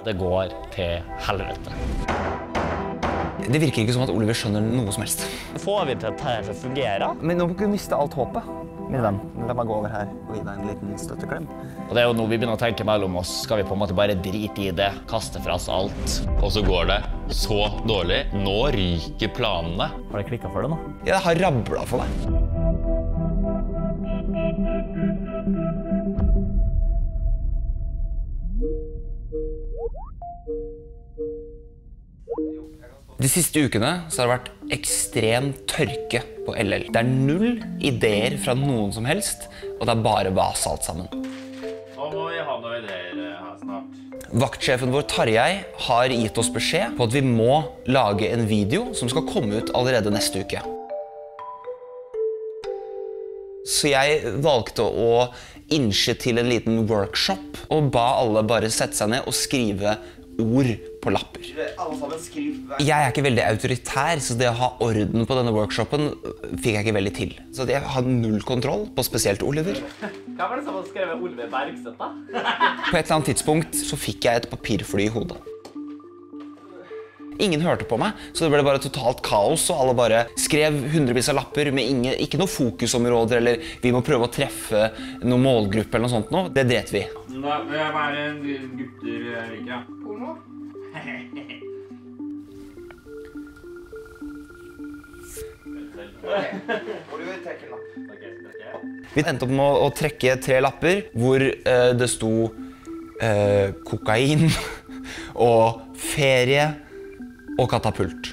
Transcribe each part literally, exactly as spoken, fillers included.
Det går til helvete. Det virker ikke som at Oliver skjønner noe som helst. Får vi til at dette til å fungere? Men nå må du miste alt håpet. Min venn, la meg gå over her og gi deg en liten støtteklem. Og det er jo noe vi begynner å tenke mellom oss. Skal vi på en måte bare drite i det, kaste fra oss alt? Og så går det så dårlig. Nå ryker planene. Har det klikket for det nå? Ja, det har rablet for deg. De siste ukene så har det vært ekstrem tørke på L L. Det er null ideer fra noen som helst, og det er bare vas alt sammen. Nå må vi ha noen ideer her snart. Vaktsjefen vår Tarjei har gitt oss beskjed på at vi må lage en video som skal komme ut allerede neste uke. Så jeg valgte å innse til en liten workshop og ba alle bare sette seg ned og skrive ord på lapper. Jeg er ikke veldig autoritær, så det å ha orden på denne workshopen fikk jeg ikke veldig til. Så jeg har null kontroll på spesielt Oliver. Hva var det som skrev Oliver Bergstedt da? På et eller annet tidspunkt så fikk jeg et papirfly i hodet. Ingen hørte på meg, så det ble bare totalt kaos, og alle bare skrev hundrevis av lapper med ingen, ikke noe fokusområder, eller vi må prøve å treffe noen målgruppe eller noe sånt nå. Det dret vi. Hva er det gutter liker, da? Porno? Oliver, trekk en lapp. Vi endte opp med å trekke tre lapper, hvor eh, det sto eh, kokain og ferie og katapult.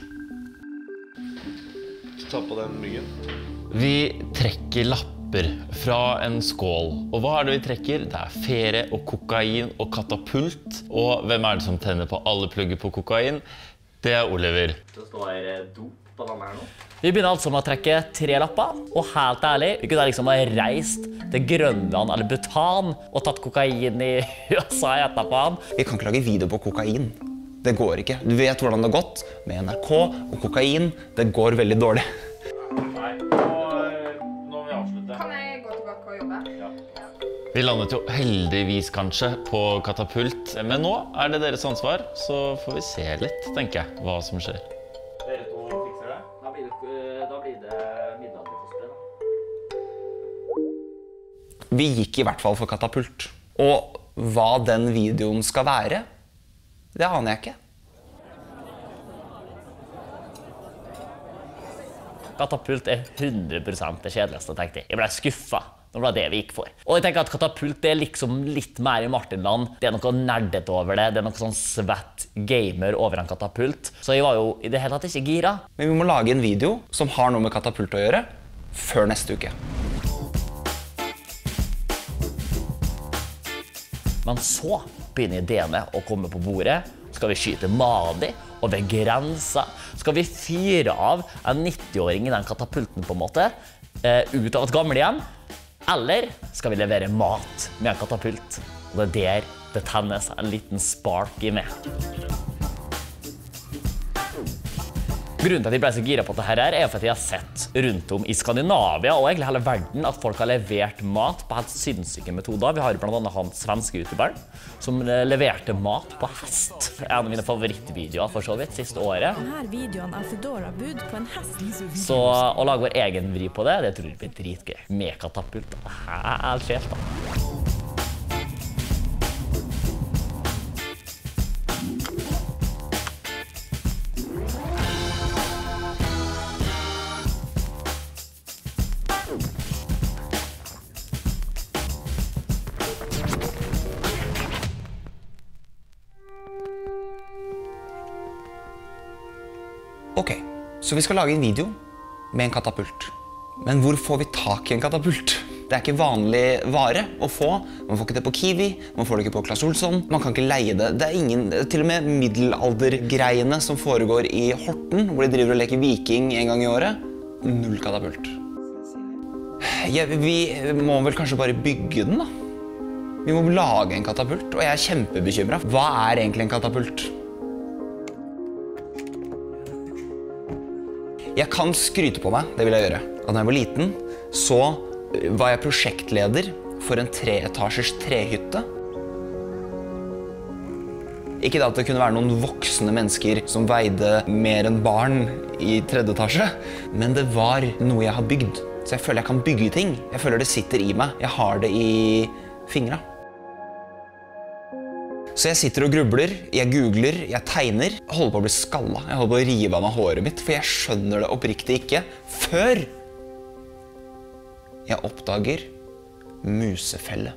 Ta på den myggen. Vi trekker lapper fra en skål. Og hva er det vi trekker? Det er ferie og kokain og katapult. Og hvem er det som tenner på alle plugger på kokain? Det er Oliver. Det står dop på den her nå. Vi begynner altså med å trekke tre lapper, og helt ærlig, vi kunne liksom ha reist til Grønland eller Bhutan og tatt kokain i U S A etterpå. Vi kan ikke lage video på kokain. Det går ikke. Du vet hvordan det har gått med N R K og kokain. Det går veldig dårlig. Nei, nå, nå må vi avslutte. Kan jeg gå tilbake og jobbe? Ja. Ja. Vi landet jo heldigvis kanskje på katapult, men nå er det deres ansvar, så får vi se litt, tenker jeg, hva som skjer. Dere to fikser det. Da blir det, da blir det middelalderkostelig da. Vi gikk i hvert fall for katapult. Og hva den videoen skal være, det aner jeg ikke. Katapult er hundre prosent det kjedeligste, tenkte jeg. Jeg ble skuffet. Nå ble det vi gikk for. Og jeg tenker at katapult er liksom litt mer i Martinland. Det er noe nerdet over det. Det er noe sånn svett gamer over en katapult. Så jeg var jo i det hele tatt ikke gira. Men vi må lage en video som har noe med katapult å gjøre, før neste uke. Men så begynner ideene å komme på bordet. Skal vi skyte Madi over grensa? Skal vi fyre av en nitti-åring i den katapulten på en måte, ut av et gamlehjem? Eller skal vi levere mat med en katapult? Og det er der det tennes en liten spark i meg. Grunnen til at jeg ble så gira på dette her er for at jeg har sett rundt om i Skandinavia og egentlig hele verden at folk har levert mat på helt sinnssyke metoder. Vi har blant annet han svenske youtuberen som leverte mat på hest. En av mine favorittvideoer for så vidt siste året. Denne videoen er Foodora-bud på en hest. Så å lage vår egen vri på det, det tror jeg blir dritgøy. Med katapult. Det er helt skjelt da. Ok, så vi skal lage en video med en katapult. Men hvor får vi tak i en katapult? Det er ikke vanlig vare å få. Man får ikke det på Kiwi, man får det ikke på Claes Olsson. Man kan ikke leie det. Det er ingen, til og med middelaldergreiene som foregår i Horten, hvor de driver og leker viking en gang i året. Null katapult. Ja, vi må vel kanskje bare bygge den da. Vi må lage en katapult, og jeg er kjempebekymret. Hva er egentlig en katapult? Jeg kan skryte på meg, det vil jeg gjøre. Da jeg var liten, så var jeg prosjektleder for en treetasjers trehytte. Ikke da at det kunne være noen voksne mennesker som veide mer enn barn i tredje etasje, men det var noe jeg har bygd. Så jeg føler jeg kan bygge ting. Jeg føler det sitter i meg. Jeg har det i fingra. Så jeg sitter og grubler, jeg googler, jeg tegner. Jeg holder på å bli skalla. Jeg holder på å rive av meg håret mitt, for jeg skjønner det oppriktig ikke før jeg oppdager musefelle.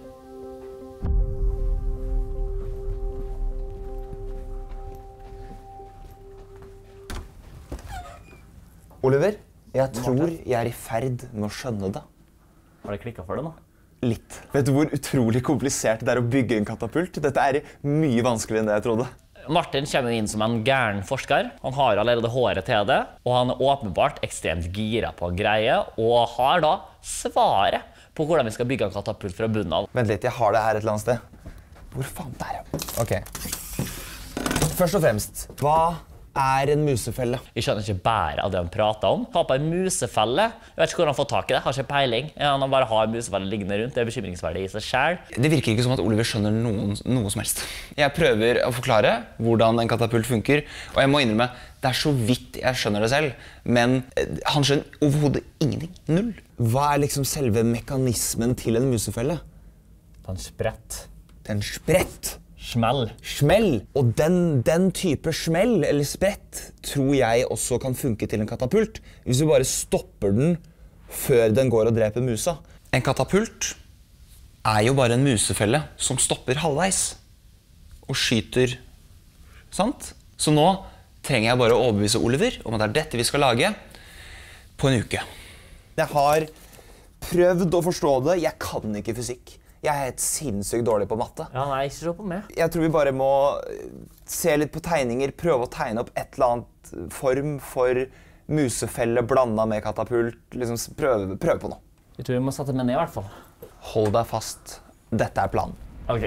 Oliver, jeg tror jeg er i ferd med å skjønne det. Har det klikket for det nå? Litt. Vet du hvor utrolig komplisert det er å bygge en katapult? Dette er mye vanskeligere enn det jeg trodde. Martin kommer inn som en gæren forsker. Han har allerede håret til det, og han er åpenbart ekstremt gira på greie, og har da svaret på hvordan vi skal bygge en katapult fra bunnen av. Vent litt, jeg har det her et eller annet sted. Hvor faen der, ja. Ok. Først og fremst, hva er en musefelle? Jeg skjønner ikke bare av det han prater om. Ta på en musefelle. Jeg vet ikke hvor han får tak i det. Har ikke peiling. Han bare har musefelle liggende rundt. Det er bekymringsverdig i seg selv. Det virker ikke som at Oliver skjønner noen, noe som helst. Jeg prøver å forklare hvordan en katapult funker, og jeg må innrømme, det er så vidt jeg skjønner det selv, men han skjønner overhodet ingenting. Null. Hva er liksom selve mekanismen til en musefelle? Den sprett. Den sprett. Smell. Smell. Og den, den type smell, eller sprett, tror jeg også kan funke til en katapult, hvis du bare stopper den før den går og dreper musa. En katapult er jo bare en musefelle som stopper halvveis og skyter, sant? Så nå trenger jeg bare å overbevise Oliver om at det er dette vi skal lage på en uke. Jeg har prøvd å forstå det, jeg kan ikke fysikk. Jeg er helt sinnssykt dårlig på matte. Ja, nei, ikke så på meg. Jeg tror vi bare må se litt på tegninger, prøve å tegne opp et eller annet form for musefelle blandet med katapult. Liksom prøve, prøve på noe. Jeg tror vi må sette meg ned i hvert fall. Hold deg fast. Dette er planen. Ok.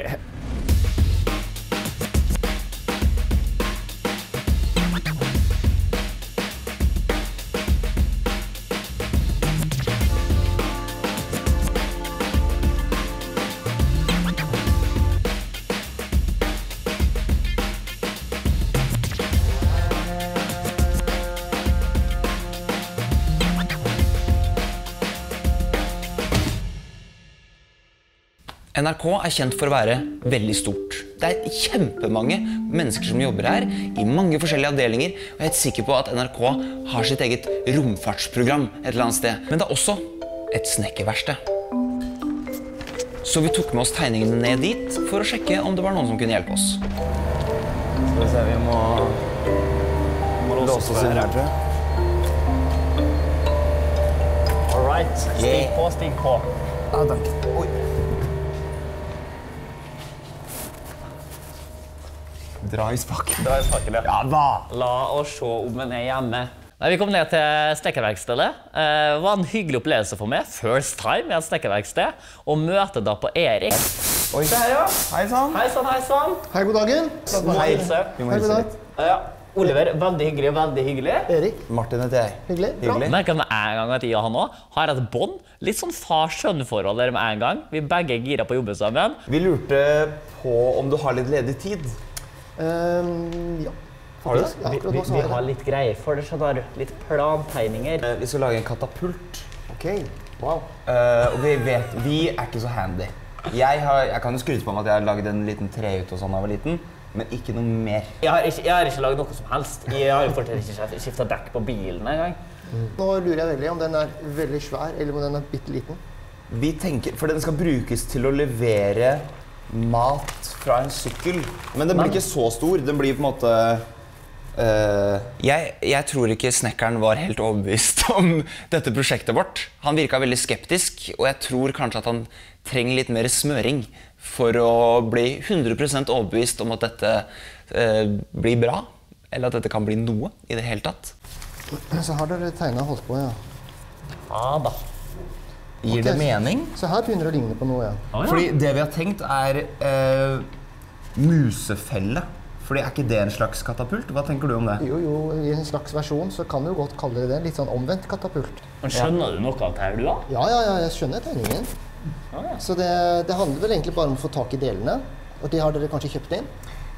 N R K er kjent for å være veldig stort. Det er kjempemange mennesker som jobber her, i mange forskjellige avdelinger, og jeg er helt sikker på at N R K har sitt eget romfartsprogram et eller annet sted. Men det er også et snekkerverksted. Så vi tok med oss tegningene ned dit for å sjekke om det var noen som kunne hjelpe oss. Skal vi se, vi må, må låse oss inn her, tror jeg. All right. Stig på, stig på. Ah, takk. Oi. Dra i spaken. Dra i spaken, ja. Ja, hva? La oss se om den er hjemme. Nei, vi kom ned til snekkerverkstedet. Eh, det var en hyggelig opplevelse for meg. First time i et snekkerverksted. Og møte da på Erik. Oi. Se her, ja. Hei sann. Hei sann, hei sann. Hei, god dagen. Må hilse. Vi må Hei, hilse god litt. dag. Ja. Oliver, veldig hyggelig, veldig hyggelig. Erik, Martin heter jeg. hyggelig. Bra. Hyggelig. Merker med en gang at jeg og han også har et bånd. Litt sånn far-sønn-forhold der med en gang. Vi begge er gira på å jobbe sammen. Vi lurte på om du har litt ledig tid. Ehm, ja. Har du det? Ja, Vi, akkurat vi, nå så vi har har jeg det. litt greier for det, skjønner du. Litt plantegninger. Vi skal lage en katapult. Ok, wow. Uh, og vi vet, vi er ikke så handy. Jeg, har, jeg kan jo skryte på meg at jeg har laget en liten trehytte og sånn da jeg var liten, men ikke noe mer. Jeg har ikke, jeg har ikke laget noe som helst. Jeg har jo fortsatt ikke skiftet dekk på bilen en gang. Nå lurer jeg veldig om den er veldig svær, eller om den er bitte liten. Vi tenker, for den skal brukes til å levere mat fra en sykkel. Men den blir ikke så stor, den blir på en måte... Uh, jeg, jeg tror ikke snekkeren var helt overbevist om dette prosjektet vårt. Han virket veldig skeptisk, og jeg tror kanskje at han trenger litt mer smøring for å bli hundre prosent overbevist om at dette uh, blir bra, eller at dette kan bli noe i det hele tatt. Så har dere tegnet og holdt på, ja. Ja da. Gir Ok, det mening? Så her begynner det å ligne på noe, ja. Å, ja. Fordi det vi har tenkt er uh, musefelle. Fordi er ikke det en slags katapult? Hva tenker du om det? Jo, jo, i en slags versjon så kan du jo godt kalle det det. Litt sånn omvendt katapult. Men skjønner du noe av det her, du da? Ja, ja, ja, jeg skjønner tegningen. Ja, ja. Så det, det handler vel egentlig bare om å få tak i delene. Og det har dere kanskje kjøpt inn?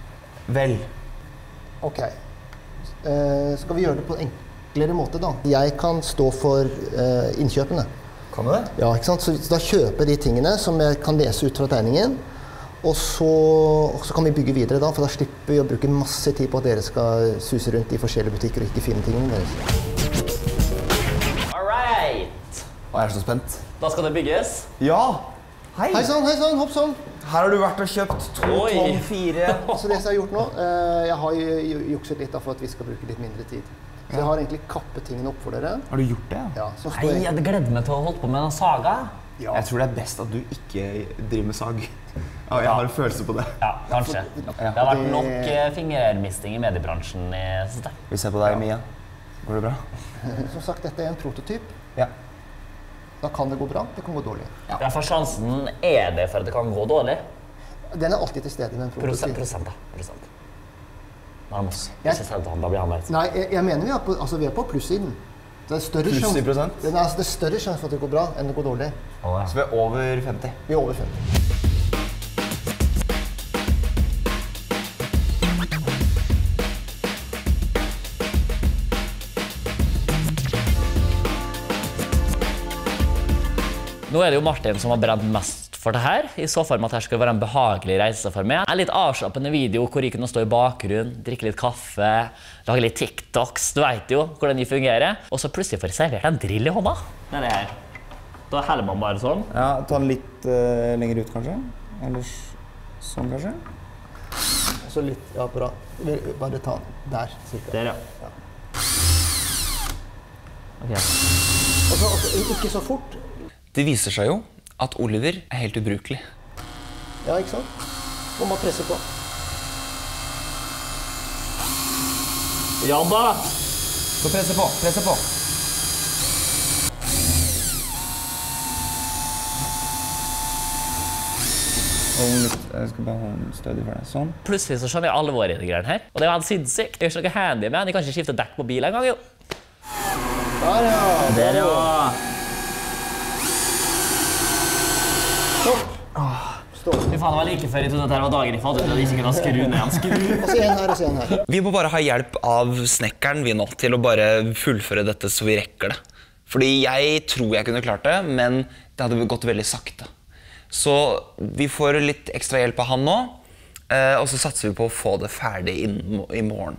Vel. Ok. Eh, skal vi gjøre det på en enklere måte da? Jeg kan stå for eh, innkjøpene. Kan du det? Ja, ikke sant? Så da kjøper de tingene som jeg kan lese ut fra tegningen, og så, og så kan vi bygge videre da, for da slipper vi å bruke masse tid på at dere skal suse rundt i forskjellige butikker og ikke finne tingene deres. Alright! Å, jeg er så spent. Da skal det bygges. Ja! Hei! Hei sann, hei sann, hopp sann! Her har du vært og kjøpt to Oi. tonn fire. Så det som jeg har gjort nå, eh, jeg har jo ju- jukset litt da for at vi skal bruke litt mindre tid. Så jeg har egentlig kappet tingene opp for dere. Har du gjort det? Ja, så står Nei, jeg... jeg hadde gledet meg til å holde på med den saga. Ja. Jeg tror det er best at du ikke driver med sag. Ja, jeg har en følelse på det. Ja, kanskje. Det har vært nok eh, fingermisting i mediebransjen i siste. Vi ser på deg, Mia. Går det bra? Som sagt, dette er en prototyp. Ja. Da kan det gå bra, det kan gå dårlig. Ja, for sjansen er det for at det kan gå dårlig. Den er alltid til stede med en Prosent, prototyp. prosent da. Prosent. Nærmest. Jeg- Ikke selv til han, da blir han med. Nei, jeg, jeg mener vi er på, altså, vi er på plussiden. Det er større Pluss i sjans- prosent? Det er, altså, det er større sjanse for at det går bra enn det går dårlig. Så vi er over femti. Vi er over femti. Nå er det jo Martin som har brent mest for det her. I så fall med at det skal være en behagelig reise for meg. En litt avslappende video hvor jeg kunne stå i bakgrunnen, drikke litt kaffe, lage litt TikToks. Du vet jo hvordan de fungerer. Og så plutselig får jeg servert en drill i hånda. Det er det her. Da heller man bare sånn. Ja, ta den litt uh, lenger ut, kanskje. Eller sånn, kanskje. Så litt, ja, bra. Bare ta den der, cirka. Der, ja. Ja. Ok. Og så, altså, ikke så fort. Det viser seg jo at Oliver er helt ubrukelig. Ja, ikke sant? Må man presse på. Ja da! Så presse på, presse på. Hold litt, jeg skal bare holde den stødig for deg. Sånn. Plutselig så skjønner jeg alvoret i det greiene her. Og det er jo helt sinnssykt. Jeg er ikke noe handy med. Jeg kan ikke skifte dekk på bil en gang, jo. Der, ja. Der, ja. Fy faen, det var like før jeg trodde at dette var dagen i fader, at jeg ikke kunne skru ned en skru. Og så en her, og så en her. Vi må bare ha hjelp av snekkeren vi nå til å bare fullføre dette så vi rekker det. Fordi jeg tror jeg kunne klart det, men det hadde gått veldig sakte. Så vi får litt ekstra hjelp av han nå, eh, og så satser vi på å få det ferdig innen i morgen.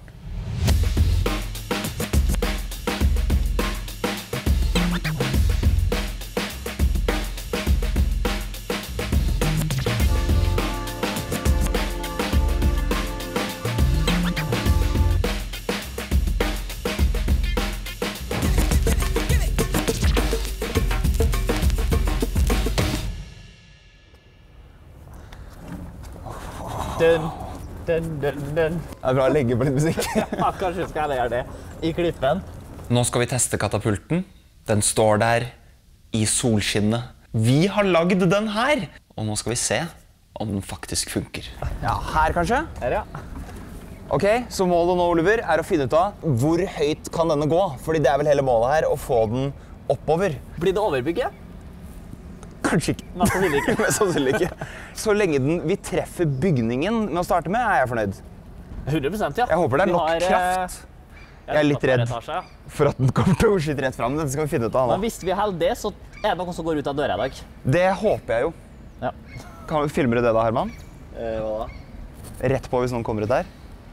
Dun, dun, dun, dun. Det er bra å legge på litt musikk. Ja, kanskje skal jeg gjøre det i klippen. Nå skal vi teste katapulten. Den står der i solskinnet. Vi har lagd den her, og nå skal vi se om den faktisk funker. Ja, her kanskje? Her, ja. Ok, så målet nå, Oliver, er å finne ut av hvor høyt kan denne gå. Fordi det er vel hele målet her, å få den oppover. Blir det overbygget? Kanskje ikke. Mest sannsynlig ikke. Mest sannsynlig ikke. Så lenge den, vi treffer bygningen med å starte med, er jeg fornøyd. hundre prosent, ja. Jeg håper det er Vi nok har, eh, kraft. Jeg er litt redd etasje, ja. for at den kommer til å skyte rett frem. Dette skal vi finne ut av Men nå. hvis vi er heldige, så er det noen som går ut av døra i dag. Det håper jeg jo. Ja. Kan vi filme det da, Herman? Eh, hva da? Rett på hvis noen kommer ut der.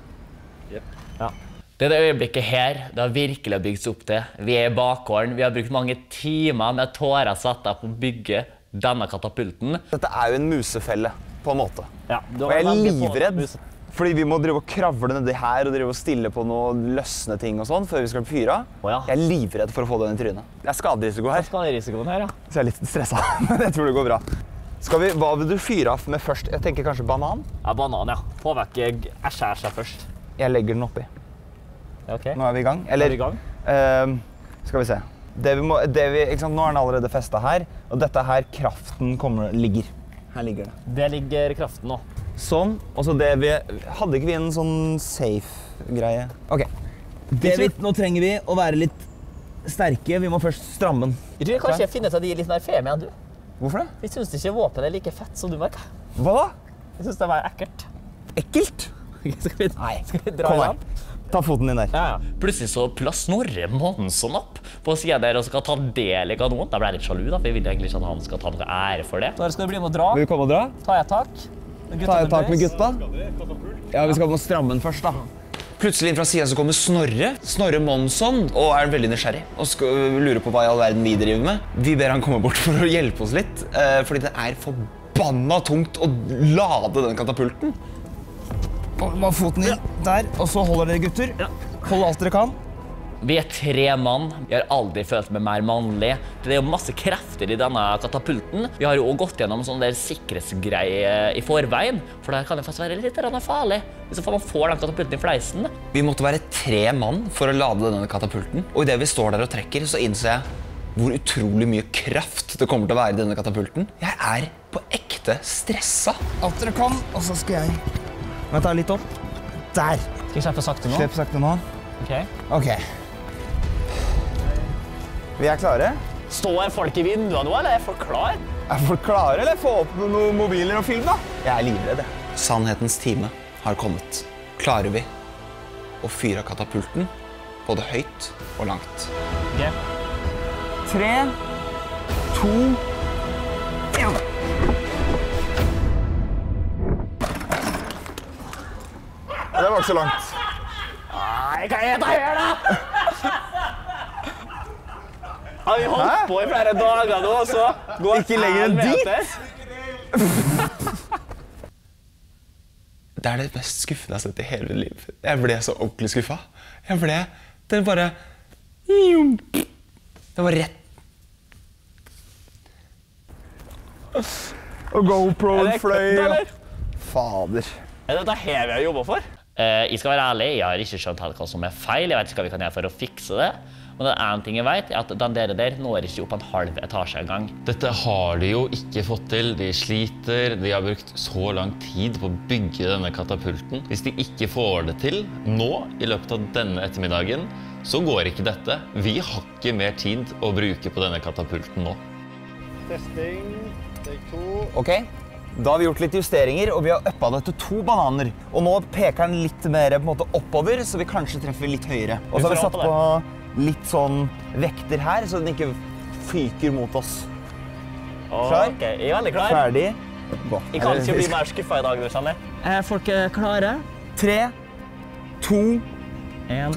Ja. Det er det øyeblikket her, det har virkelig bygd opp til. Vi er i bakgården, vi har brukt mange timer med tårer satt av på å bygge denne katapulten. Dette er jo en musefelle, på en måte. Ja, du Og har jeg er veldig få livredd, mus- fordi vi må drive og kravle nedi her og drive og stille på noen løsne ting og sånn før vi skal fyre av. Å ja. Jeg er livredd for å få den i trynet. Det er skaderisiko her, Skaderisikoen her, ja. så jeg er litt stresset, men jeg tror det går bra. Skal vi, hva vil du fyre av med først? Jeg tenker kanskje banan. Ja, banan, ja. Få vekk æsj-æsja først. Jeg legger den oppi. Ja, ok. Nå er vi i gang. Er Eller, vi i gang? ehm, skal vi se. Det vi må, det vi, ikke sant? Nå er den allerede festet her, og dette her, kraften kommer, ligger. Her ligger det. Det ligger kraften nå. Sånn, og så det vi, hadde ikke vi en sånn safe-greie? Ok. Det vi, nå trenger vi å være litt sterke, vi må først stramme den. Jeg tror kanskje jeg finner ut at de er litt mer feme enn du. Hvorfor det? Jeg synes ikke våpen er like fett som du merker. Hva da? Jeg synes det var ekkelt. Ekkelt? Skal vi, Nei, skal vi dra kom i her. land? Ta foten din der. Ja, ja. Plutselig så plasser Snorre Monsson opp på siden der og skal ta del i kanonen. Da ble jeg litt sjalu da, for jeg vil egentlig ikke at han skal ta noe ære for det. Da skal du bli med å dra. Vil du komme og dra? Ta jeg tak. Ta et tak med gutta. Ja, vi skal må stramme den først da. Plutselig fra siden så kommer Snorre, Snorre Monsson, og er veldig nysgjerrig og skal lure på hva i all verden vi driver med. Vi ber han komme bort for å hjelpe oss litt, fordi det er forbanna tungt å lade den katapulten. Bare foten inn der, og så holder dere gutter. Hold alt dere kan. Vi er tre mann. Jeg har aldri følt meg mer mannlig. Det er jo masse krefter i denne katapulten. Vi har jo også gått gjennom sånne der sikkerhetsgreier i forveien, for det kan jo faktisk være litt farlig hvis man får den katapulten i fleisen. Vi måtte være tre mann for å lade denne katapulten, og i det vi står der og trekker, så innser jeg hvor utrolig mye kraft det kommer til å være i denne katapulten. Jeg er på ekte stressa. Alt dere kan, og så skal jeg... Men ta litt opp. Der. Skal jeg slippe sakte nå? Slipp sakte nå. Ok. Ok. Vi er klare. Står folk i vinduene nå, eller er folk klar? Er folk klare, eller få opp noen mobiler og film da? Jeg er livredd. Sannhetens time har kommet. Klarer vi å fyre katapulten både høyt og langt? Ok. Tre, to, en. Det var ikke så langt. Nei, hva er det her da? Har vi holdt Hæ? på i flere dager nå, så går Ikke lenger enn en dit? meter. Det er det mest skuffende jeg har sett i hele mitt liv. Jeg ble så ordentlig skuffet. Jeg ble... Det bare... Det var rett... Og GoPro-en fløy. eller? Fader. Er dette her vi har jobbet for? Eh, jeg skal være ærlig, jeg har ikke skjønt helt hva som er feil. Jeg vet ikke hva vi kan gjøre for å fikse det. Men det er en ting jeg vet, er at den dere der når ikke opp en halv etasje en gang. Dette har de jo ikke fått til. De sliter. De har brukt så lang tid på å bygge denne katapulten. Hvis de ikke får det til nå, i løpet av denne ettermiddagen, så går ikke dette. Vi har ikke mer tid å bruke på denne katapulten nå. Testing. Take to. Ok, da har vi gjort litt justeringer, og vi har øppet det til to bananer. Og nå peker den litt mer på en måte oppover, så vi kanskje treffer litt høyere. Og så har vi satt på litt sånn vekter her, så den ikke fyker mot oss. Klar? Ok, jeg er veldig klar. Ferdig. Gå. Jeg kan ikke bli mer skuffet i dag, du skjønner. Er folk klare? Tre, to... En.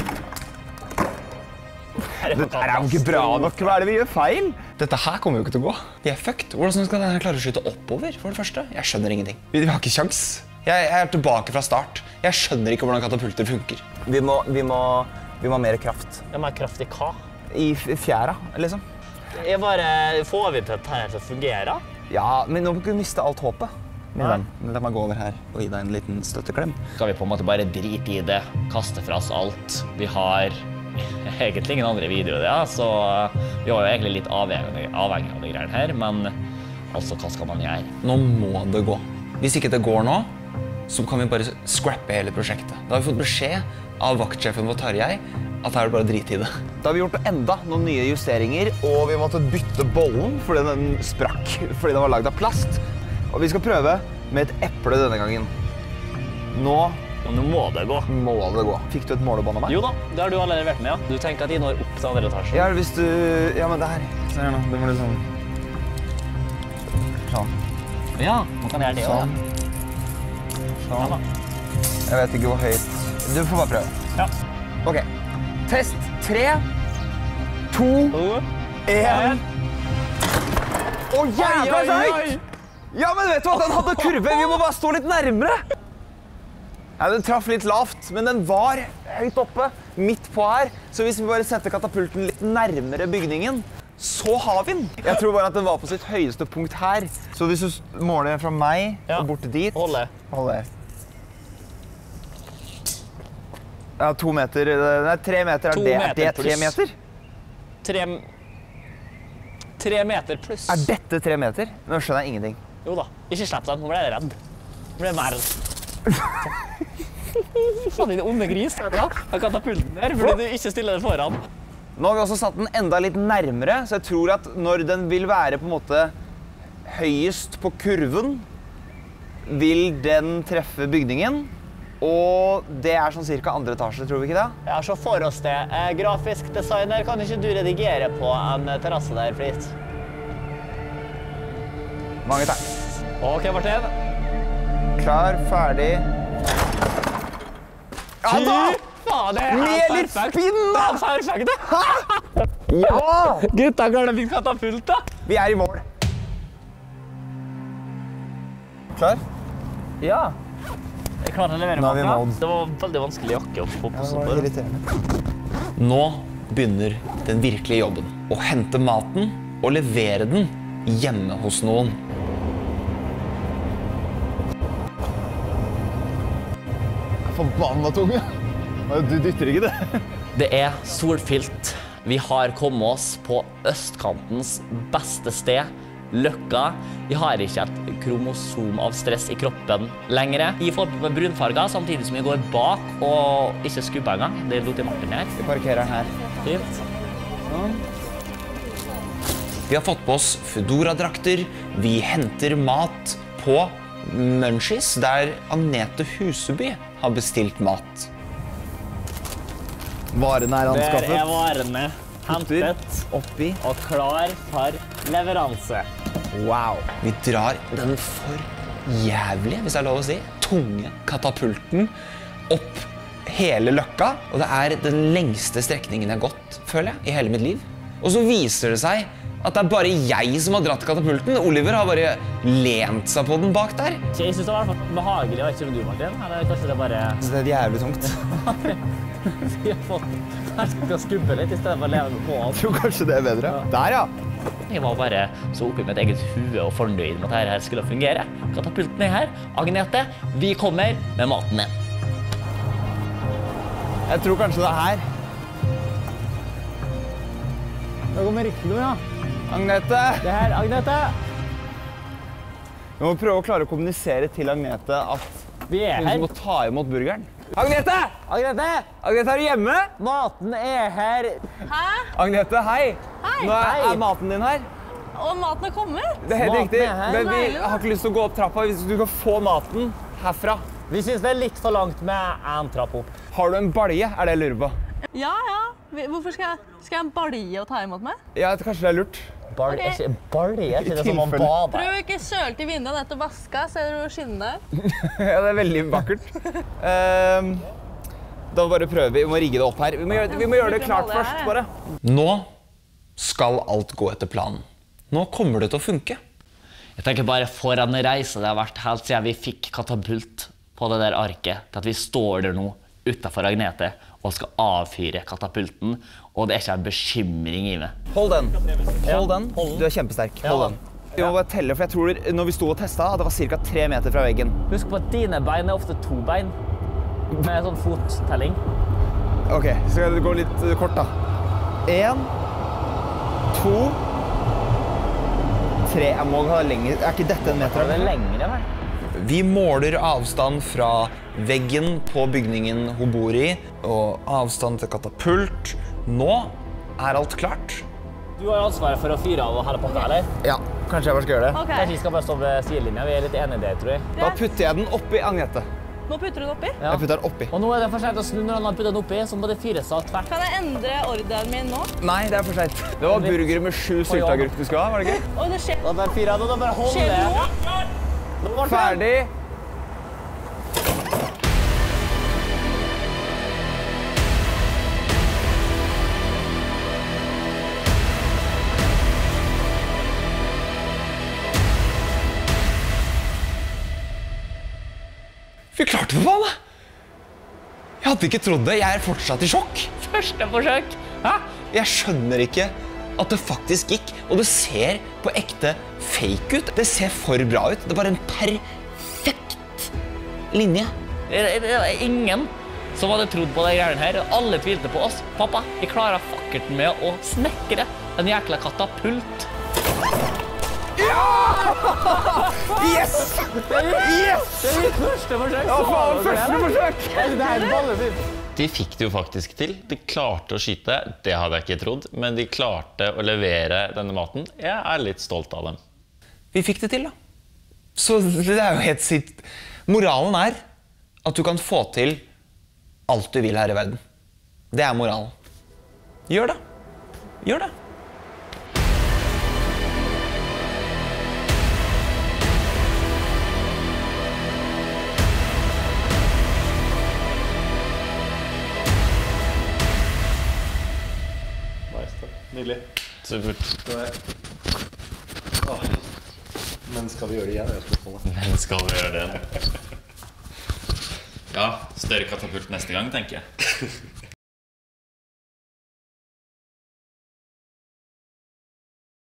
Dette er jo ikke bra nok. Hva er det vi gjør feil? Dette her kommer jo ikke til å gå. Vi er fucked. Hvordan skal denne klare å skyte oppover, for det første? Jeg skjønner ingenting. Vi har ikke sjans. Jeg, jeg er tilbake fra start. Jeg skjønner ikke hvordan katapulter funker. Vi må, vi må, vi må ha mer kraft. Det er mer kraft i hva? I f- fjæra, liksom. Jeg bare, får vi til dette her til å fungere? Ja, men nå må vi ikke miste alt håpet. Min venn, la meg gå over her og gi deg en liten støtteklem. Skal vi på en måte bare drite i det, kaste fra oss alt. Vi har egentlig ingen andre videoer, ja, så vi var jo egentlig litt avhengig, avhengig av de greiene her, men altså, hva skal man gjøre? Nå må det gå. Hvis ikke det går nå, så kan vi bare scrappe hele prosjektet. Da har vi fått beskjed av vaktsjefen vår Tarjei at her er det bare drit i det. Da har vi gjort enda noen nye justeringer, og vi måtte bytte bollen fordi den sprakk, fordi den var laget av plast. Og vi skal prøve med et eple denne gangen. Nå Nå må det gå. må det gå. Fikk du et målebånd av meg? Jo da, det har du allerede vært med, ja. Du tenker at de når opp til andre etasjen. Ja, hvis du... Ja, men der. Se her nå. Det må liksom... Sånn. Ja, man kan gjøre det Sånn. også. Sånn. Jeg vet ikke hvor høyt. Du får bare prøve. Ja. Ok. Test. Tre, to, en. Å, jævla høyt! Ja, men vet du hva? Den hadde kurve. Vi må bare stå litt nærmere. Ja, den traff litt lavt, men den var høyt oppe, midt på her. Så hvis vi bare setter katapulten litt nærmere bygningen, så har vi den. Jeg tror bare at den var på sitt høyeste punkt her. Så hvis du måler fra meg Ja. og bort dit... Hold det. Hold det. Ja, to meter. Nei, tre meter. Er To det, er meter det tre pluss. meter? Tre... Tre meter pluss. Er dette tre meter? Nå skjønner jeg ingenting. Jo da, ikke slipp den. Nå ble jeg redd. Nå ble jeg mer redd. Faen, din onde gris, vet du da? Av katapulten der, fordi du ikke stiller det foran. Nå har vi også satt den enda litt nærmere, så jeg tror at når den vil være på en måte høyest på kurven, vil den treffe bygningen. Og det er sånn cirka andre etasje, tror vi ikke det? Ja, så for oss det. Eh, grafisk designer, kan ikke du redigere på en terrasse der, please? Mange takk. Ok, Martin. Klar, ferdig. Ja da! Faen, det er Med litt spinn, da! Perfekt, det. Ja! Gutta, klarer du å fikse katapult, da? Vi er i mål. Klar? Ja. Jeg klarte å levere Nå er vi i maten, mål. ja. Det var veldig vanskelig jakke å få på Det seg var på. irriterende. Nå begynner den virkelige jobben. Å hente maten og levere den hjemme hos noen. Forbanna tunge. Du dytter ikke det. Det er solfilt. Vi har kommet oss på østkantens beste sted, Løkka. Vi har ikke et kromosom av stress i kroppen lenger. Vi får på brunfarger samtidig som vi går bak og ikke skubber engang. Det lot jeg Martin her. Vi parkerer her. Fint. Vi har fått på oss Foodora-drakter. Vi henter mat på Munchies, der Agnete Huseby har bestilt mat. Varene er Der er anskaffet. varene hentet Oppi. og klar for leveranse. Wow. Vi drar den for jævlig, hvis det er lov å si, tunge katapulten opp hele Løkka. Og det er den lengste strekningen jeg har gått, føler jeg, i hele mitt liv. Og så viser det seg at det er bare jeg som har dratt katapulten. Oliver har bare lent seg på den bak der. Så jeg synes det var i hvert fall behagelig, og ikke om du, Martin. Eller kanskje det bare... Det er jævlig tungt. Vi har fått... Jeg skal skubbe litt i stedet for å leve med på alt. Jeg tror kanskje det er bedre. Der, ja. Jeg var bare så oppi mitt eget hue og fornøyd med at dette skulle fungere. Katapulten er her. Agnete, vi kommer med maten din. Jeg tror kanskje det er her. Det kommer riktig noe, ja. Agnete! Det her, Agnete. Vi må prøve å klare å kommunisere til Agnete at Vi er hun her. må ta imot burgeren. Agnete! Agnete, Agnete, er du hjemme? maten er her. Agnete, hei! Hei. Nå er, Hei. er maten din her. Og maten er kommet. Det er helt Maten riktig. er her. Men vi Deilig, da. har ikke lyst til å gå opp trappa hvis du kan få maten herfra. Vi synes det er litt for langt med en trapp opp. Har du en balje, er det jeg lurer på. Ja, ja. Vi- Hvorfor skal jeg, skal jeg en balje å ta imot meg? Ja, kanskje det er lurt. Balje, Ok. er ikke balje, er ikke det I som man tilfelle. bader? Prøv ikke søle til vinduet, nettopp vaska, ser du skinnet? Ja, det er veldig vakkert. Ehm, da må vi bare prøve. Vi må rigge det opp her. Vi må gjøre, vi må gjøre det klart først, bare. Nå skal alt gå etter planen. Nå kommer det til å funke. Jeg tenker bare for en reise det har vært helt siden vi fikk katapult på det der arket, til at vi står der nå utenfor Agnete og skal avfyre katapulten, og det er ikke en bekymring i meg. Hold den. Hold den. hold den. Du er kjempesterk. Ja. Hold den. Vi må bare telle, for jeg tror når vi sto og testet, det var cirka tre meter fra veggen. Husk på at dine bein er ofte to bein, med sånn fottelling. Ok, så skal det gå litt eh, kort da. En, to, tre. Jeg må ha lenger. Er ikke dette en meter? Er det lengre, vel? Vi måler avstand fra veggen på bygningen hun bor i, og avstand til katapult. Nå er alt klart. Du har jo ansvaret for å fyre av og helle pakka, eller? Ja, kanskje jeg bare skal gjøre det. Ok, Kanskje vi skal bare stå ved sidelinja, vi er litt enige i det, tror jeg. Da putter jeg den oppi Agnete. nå putter du den oppi. Ja. Jeg putter den oppi. Og nå er det for sent å snu når han har puttet den oppi, så må det fyres av tvert. Kan jeg endre ordren min nå? Nei, det er for sent. Det var burger med sju sylteagurk du skulle ha, var det ikke? Oi, det skjer. Da bare fyrer jeg, da bare hold Skjer det det. nå? Nå var det Ferdig. Vi klarte det, faen! Jeg hadde ikke trodd det. Jeg er fortsatt i sjokk. første forsøk. Hæ? Jeg skjønner ikke at det faktisk gikk, og det ser på ekte fake ut. Det ser for bra ut. Det var en perfekt linje. Det er- det er ingen som hadde trodd på det greiene her. Alle tvilte på oss. Pappa, vi klarer fakkelten med å snekre en jækla katapult. Yes! Yes! Det er mitt første forsøk. Ja, faen, første forsøk! Det er ballefint. De fikk det jo faktisk til. De klarte å skyte. Det hadde jeg ikke trodd, men de klarte å levere denne maten. Jeg er litt stolt av dem. Vi fikk det til, da. Så det er jo helt sitt. Moralen er at du kan få til alt du vil her i verden. Det er moralen. Gjør det. Gjør det. Meister. Nydelig. Supert. Det er... Åh. Men skal vi gjøre det igjen? Det er spørsmålet. Men skal vi gjøre det? Ja, større katapult neste gang, tenker jeg.